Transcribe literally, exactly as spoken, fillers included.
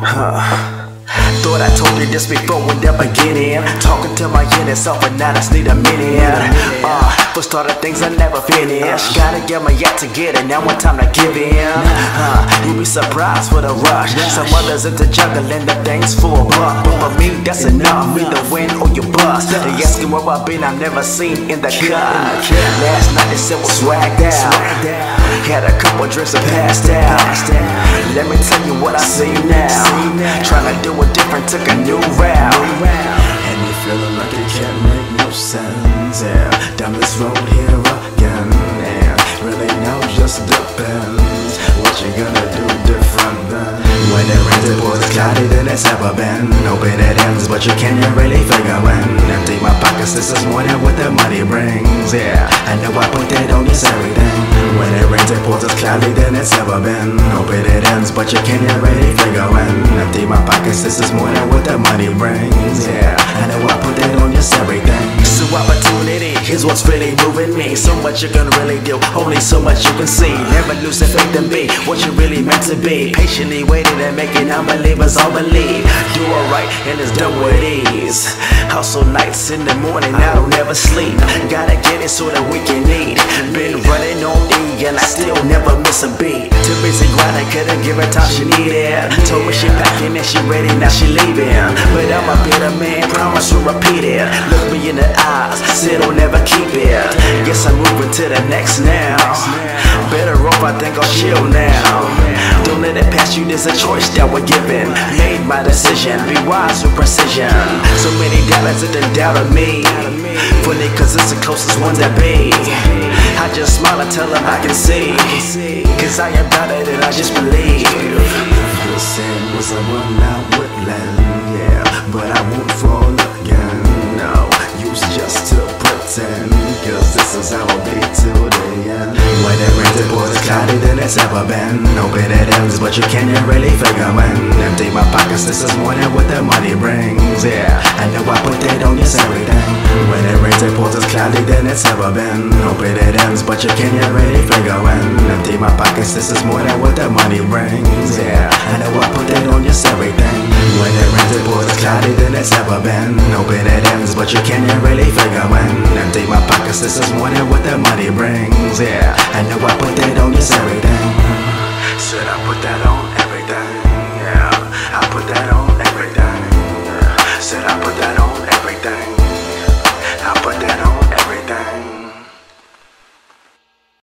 Huh. Thought I told you this before in the beginning. Talking to my inner self, but now I just need a minute. Uh, for started things I never finish. Gotta get my yet to get it, now one time to give in. Uh, you'll be surprised for the rush. Some others into juggling the things for a buck, but for me that's enough. Either win or you bust. They asking where I've been, I've never seen in the cut. Last night they said was swagged out. Had a couple drinks and passed out. Let me tell you what I see now. Trying to do it different, took a new route. And you feeling like it can't make no sense. Yeah, down this road here again. Yeah, really now just depends what you gonna do different then. When it rains it pours cloudy than it's ever been. Hoping it ends but you can't really figure when. Empty my pockets this is more than what the money brings. Yeah, I know I put that on this everything. When it rains it pours it's cloudy than it's ever been. Hoping it ends but you can't really figure when. Empty my pockets this is more than what the money brings. Yeah, I know I put that on this everything. So opportunity is what's really moving me. So much you can really do, only so much you can see. Never lose the faith in be what you really meant to be. Patiently waiting and making unbelievers all believe. Do alright and it's done with ease. Hustle nights in the morning, I don't ever sleep. Gotta get it so that we can eat. Been running on E and I still never miss a beat. Too busy grinding, couldn't give her time she needed. Told me she packing and she ready, now she leaving. But I'm a bitter man, promise to repeat it. Look me in the eyes, said I'll never keep it. Guess I'm moving to the next now. Better off, I think I'll chill now. Don't let it pass you, there's a choice that we're given. Made my decision, be wise with precision. So many doubters that done doubted me. Funny cause it's the closest one that be. I just smile and tell them I can see. Cause I am doubted and I just believe. The sand was a run out woodland, yeah, but I won't fall again. No, use just to pretend, cause this is how I'll be till the end. When it rains it pours cloudy than it's ever been. Hoping it ends but you can't really figure when. Empty my pockets this is more than what the money brings. Yeah, I know I put that on this everything. When it rains it pours it's cloudy than it's ever been. Hoping it ends but you can't really figure when. Empty my pockets this is more than what the money brings. Yeah, I know I put that on this everything. When it rains it pours it's cloudy than it's ever been. Hoping it ends but you can't really figure when. Empty my pockets this is more than what the money brings. Yeah, I know I put that on this everything. Should I put that on everything? Yeah, I put that on everything. Said I put that on everything.